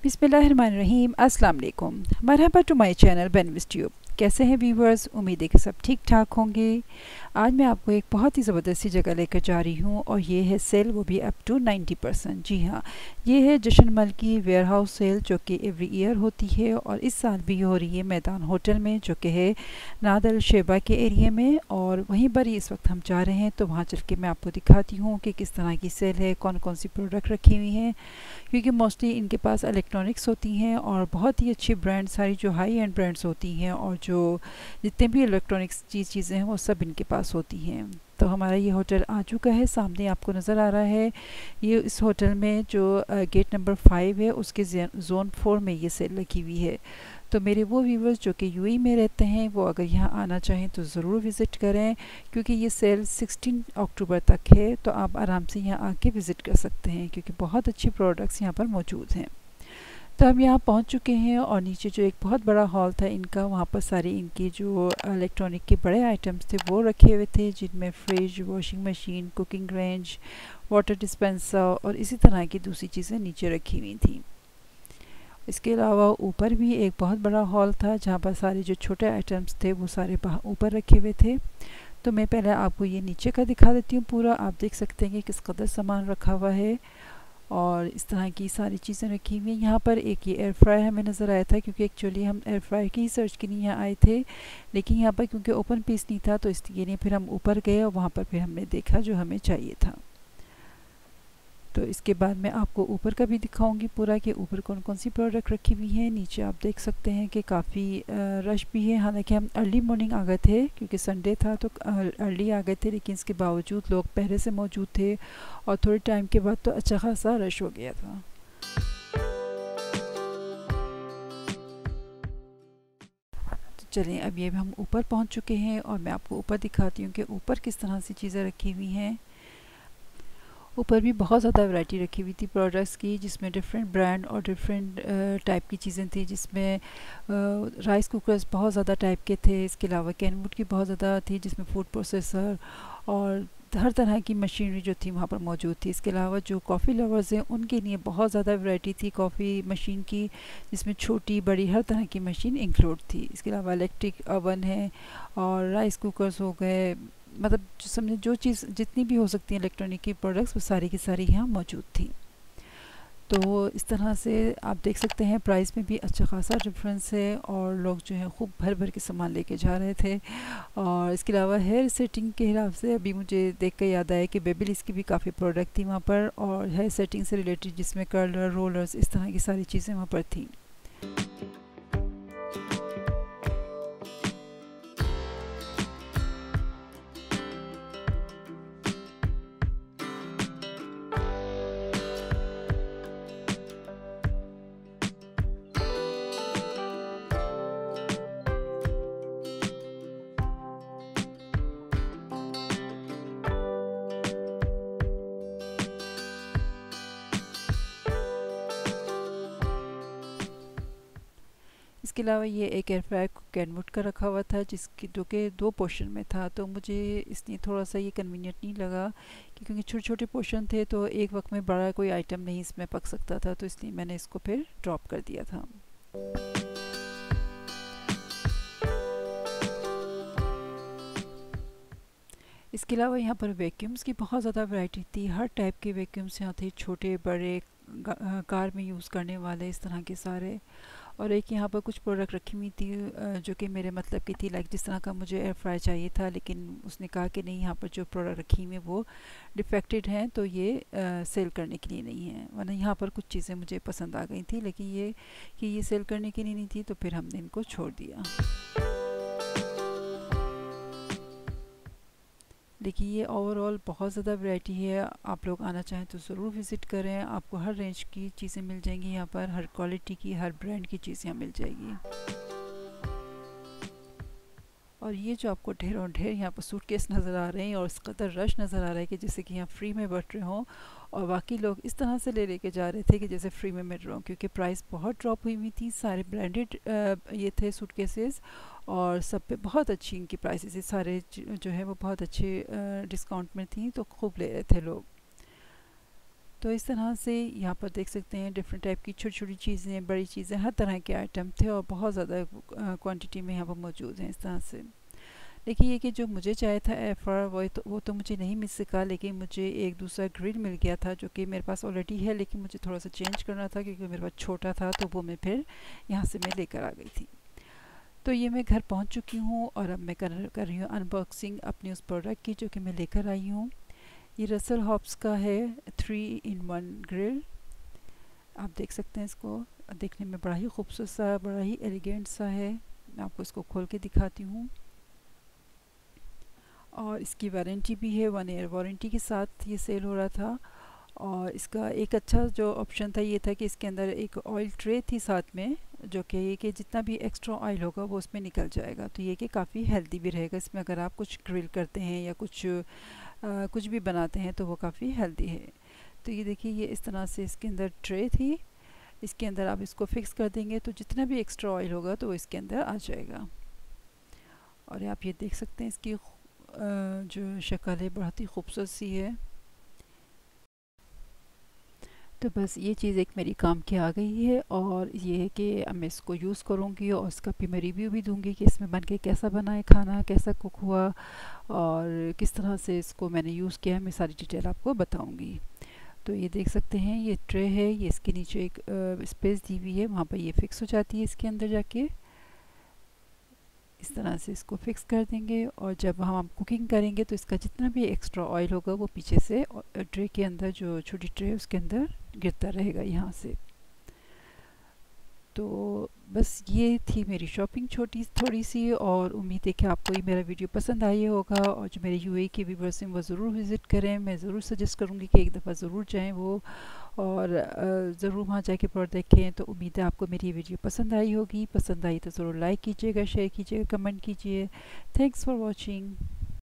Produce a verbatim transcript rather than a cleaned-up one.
बिस्मिल्लाहिर्रहमानिर्रहीम। अस्सलाम वालेकुम। मरहबा to my channel Benvis tube. कैसे हैं व्यूवर्स? उम्मीद है कि सब ठीक ठाक होंगे। आज मैं आपको एक बहुत ही ज़बरदस्त सी जगह लेकर जा रही हूँ और ये है सेल, वो भी अप टू नाइन्टी परसेंट। जी हाँ, ये है जश्नमल की वेयर हाउस सेल जो कि एवरी ईयर होती है और इस साल भी हो रही है मैदान होटल में, जो कि है नादल शेबा के एरिया में। और वहीं पर ही इस वक्त हम जा रहे हैं, तो वहाँ चल के मैं आपको दिखाती हूँ कि किस तरह की सेल है, कौन कौन सी प्रोडक्ट रखी हुई हैं, क्योंकि मोस्टली इनके पास इलेक्ट्रॉनिक्स होती हैं और बहुत ही अच्छी ब्रांड, सारी जो हाई एंड ब्रांड्स होती हैं और जो जितने भी इलेक्ट्रॉनिक्स चीज़ चीज़ें हैं वो सब इनके पास होती हैं। तो हमारा ये होटल आ चुका है, सामने आपको नज़र आ रहा है। ये इस होटल में जो गेट नंबर फाइव है उसके जोन फोर में ये सेल लगी हुई है। तो मेरे वो व्यूवर्स जो कि यूएई में रहते हैं वो अगर यहाँ आना चाहें तो ज़रूर विज़िट करें, क्योंकि ये सेल सोलह अक्टूबर तक है। तो आप आराम से यहाँ आके विज़िट कर सकते हैं, क्योंकि बहुत अच्छे प्रोडक्ट्स यहाँ पर मौजूद हैं। तो हम यहाँ पहुँच चुके हैं और नीचे जो एक बहुत बड़ा हॉल था इनका, वहाँ पर सारे इनकी जो इलेक्ट्रॉनिक के बड़े आइटम्स थे वो रखे हुए थे, जिनमें fridge, washing machine, cooking range, water dispenser और इसी तरह की दूसरी चीज़ें नीचे रखी हुई थी। इसके अलावा ऊपर भी एक बहुत बड़ा हॉल था जहाँ पर सारे जो छोटे आइटम्स थे वो सारे ऊपर रखे हुए थे। तो मैं पहले आपको ये नीचे का दिखा देती हूँ पूरा। आप देख सकते हैं कि किस कदर सामान रखा हुआ है और इस तरह की सारी चीज़ें रखी हुई हैं। यहाँ पर एक ये एयर फ्रायर हमें नज़र आया था, क्योंकि एक्चुअली हम एयर फ्रायर की ही सर्च के लिए यहाँ आए थे, लेकिन यहाँ पर क्योंकि ओपन पीस नहीं था तो इसलिए फिर हम ऊपर गए और वहाँ पर फिर हमने देखा जो हमें चाहिए था। तो इसके बाद मैं आपको ऊपर का भी दिखाऊंगी पूरा कि ऊपर कौन कौन सी प्रोडक्ट रखी हुई है। नीचे आप देख सकते हैं कि काफ़ी रश भी है। हालांकि हम अर्ली मॉर्निंग आ गए थे क्योंकि संडे था, तो अर्ली आ गए थे, लेकिन इसके बावजूद लोग पहले से मौजूद थे और थोड़े टाइम के बाद तो अच्छा खासा रश हो गया था। तो चलिए, अब ये हम ऊपर पहुँच चुके हैं और मैं आपको ऊपर दिखाती हूँ कि ऊपर किस तरह से चीज़ें रखी हुई हैं। ऊपर भी बहुत ज़्यादा वैरायटी रखी हुई थी प्रोडक्ट्स की, जिसमें डिफरेंट ब्रांड और डिफरेंट टाइप की चीज़ें थी, जिसमें राइस कुकर्स बहुत ज़्यादा टाइप के थे। इसके अलावा कैनवुड की बहुत ज़्यादा थी, जिसमें फूड प्रोसेसर और हर तरह की मशीनरी जो थी वहाँ पर मौजूद थी। इसके अलावा जो कॉफ़ी लवर्स हैं उनके लिए बहुत ज़्यादा वैरायटी थी कॉफ़ी मशीन की, जिसमें छोटी बड़ी हर तरह की मशीन इंक्लूड थी। इसके अलावा इलेक्ट्रिक ओवन है और राइस कुकर्स हो गए, मतलब समझे जो चीज़ जितनी भी हो सकती है इलेक्ट्रॉनिक की प्रोडक्ट्स वो सारी की सारी यहाँ मौजूद थी। तो इस तरह से आप देख सकते हैं प्राइस में भी अच्छा खासा डिफरेंस है और लोग जो है खूब भर भर के सामान लेके जा रहे थे। और इसके अलावा हेयर सेटिंग के हिसाब से अभी मुझे देख कर याद आया कि बेबीलिस की भी काफ़ी प्रोडक्ट थी वहाँ पर, और हेयर सेटिंग से रिलेटेड जिसमें कर्लर, रोलर्स, इस तरह की सारी चीज़ें वहाँ पर थी। इसके अलावा ये एक एयर फ्रायर कैनवुड का रखा हुआ था, जिसकी जो कि दो पोर्शन में था। तो मुझे इसलिए थोड़ा सा ये कन्वीनियंट नहीं लगा कि क्योंकि छोटे छोटे पोर्शन थे तो एक वक्त में बड़ा कोई आइटम नहीं इसमें पक सकता था, तो इसलिए मैंने इसको फिर ड्रॉप कर दिया था। इसके अलावा यहाँ पर वैक्यूम्स की बहुत ज़्यादा वैरायटी थी। हर टाइप के वैक्यूम्स यहाँ थे, छोटे बड़े, कार में यूज़ करने वाले, इस तरह के सारे। और एक यहाँ पर कुछ प्रोडक्ट रखी हुई थी जो कि मेरे मतलब की थी, लाइक जिस तरह का मुझे एयर फ्राई चाहिए था, लेकिन उसने कहा कि नहीं, यहाँ पर जो प्रोडक्ट रखी हुई है वो डिफेक्टेड हैं, तो ये आ, सेल करने के लिए नहीं है। वरना यहाँ पर कुछ चीज़ें मुझे पसंद आ गई थी, लेकिन ये कि ये सेल करने के लिए नहीं थी, तो फिर हमने इनको छोड़ दिया। देखिए, ये ओवरऑल बहुत ज़्यादा वैरायटी है। आप लोग आना चाहें तो ज़रूर विज़िट करें। आपको हर रेंज की चीज़ें मिल जाएंगी यहाँ पर, हर क्वालिटी की, हर ब्रांड की चीज़ यहाँ मिल जाएगी। और ये जो आपको ढेरों ढेर यहाँ पर सूटकेस नज़र आ रहे हैं और इस कदर रश नज़र आ रहा है कि जैसे कि यहाँ फ्री में बट रहे हों, और बाकी लोग इस तरह से ले लेके जा रहे थे कि जैसे फ्री में मिल रहा हूँ, क्योंकि प्राइस बहुत ड्रॉप हुई हुई थी। सारे ब्रांडेड ये थे सूटकेसेस और सब पे बहुत अच्छी इनकी प्राइसेस, सारे जो है वो बहुत अच्छे डिस्काउंट में थी, तो खूब ले रहे थे लोग। तो इस तरह से यहाँ पर देख सकते हैं डिफरेंट टाइप की छोटी छोटी चीज़ें, बड़ी चीज़ें, हर तरह के आइटम थे और बहुत ज़्यादा क्वांटिटी में यहाँ पर मौजूद हैं इस तरह से। देखिए ये कि जो मुझे चाहिए था एफर वो तो वो तो मुझे नहीं मिल सका, लेकिन मुझे एक दूसरा ग्रिल मिल गया था जो कि मेरे पास ऑलरेडी है, लेकिन मुझे थोड़ा सा चेंज करना था क्योंकि मेरे पास छोटा था, तो वो मैं फिर यहाँ से मैं लेकर आ गई थी। तो ये मैं घर पहुँच चुकी हूँ और अब मैं कर कर रही हूँ अनबॉक्सिंग अपने उस प्रोडक्ट की जो कि मैं लेकर आई हूँ। ये रसल हॉब्स का है थ्री इन वन ग्रिल। आप देख सकते हैं इसको, देखने में बड़ा ही खूबसूरत सा, बड़ा ही एलिगेंट सा है। मैं आपको इसको खोल के दिखाती हूँ। और इसकी वारंटी भी है, वन ईयर वारंटी के साथ ये सेल हो रहा था। और इसका एक अच्छा जो ऑप्शन था ये था कि इसके अंदर एक ऑयल ट्रे थी साथ में, जो कि ये कि जितना भी एक्स्ट्रा ऑयल होगा वो उसमें निकल जाएगा। तो ये कि काफ़ी हेल्दी भी रहेगा इसमें, अगर आप कुछ ग्रिल करते हैं या कुछ आ, कुछ भी बनाते हैं तो वो काफ़ी हेल्दी है। तो ये देखिए ये इस तरह से इसके अंदर ट्रे थी, इसके अंदर आप इसको फिक्स कर देंगे तो जितना भी एक्स्ट्रा ऑयल होगा तो वो इसके अंदर आ जाएगा। और आप ये देख सकते हैं इसकी जो शक्ल है बहुत ही खूबसूरत सी है। तो बस ये चीज़ एक मेरी काम की आ गई है और ये है कि अब मैं इसको यूज़ करूँगी और इसका भी मैं रिव्यू भी दूँगी कि इसमें बन के कैसा बना है खाना, कैसा कुक हुआ और किस तरह से इसको मैंने यूज़ किया है, मैं सारी डिटेल आपको बताऊँगी। तो ये देख सकते हैं ये ट्रे है, ये इसके नीचे एक स्पेस दी हुई है, वहाँ पर ये फिक्स हो जाती है इसके अंदर जाके। इस तरह से इसको फिक्स कर देंगे और जब हम कुकिंग करेंगे तो इसका जितना भी एक्स्ट्रा ऑयल होगा वो पीछे से ट्रे के अंदर, जो छोटी ट्रे है उसके अंदर गिरता रहेगा यहाँ से। तो बस ये थी मेरी शॉपिंग छोटी थोड़ी सी, और उम्मीद है कि आपको ये मेरा वीडियो पसंद आई होगा। और जो मेरे यूएई के व्यूअर्स हैं वो ज़रूर विज़िट करें, मैं ज़रूर सजेस्ट करूँगी कि एक दफ़ा ज़रूर जाएं वो और ज़रूर वहाँ जाके प्रोडक्ट देखें। तो उम्मीद है आपको मेरी वीडियो पसंद आई होगी। पसंद आई तो ज़रूर लाइक कीजिएगा, शेयर कीजिएगा, कमेंट कीजिए। Thanks for watching.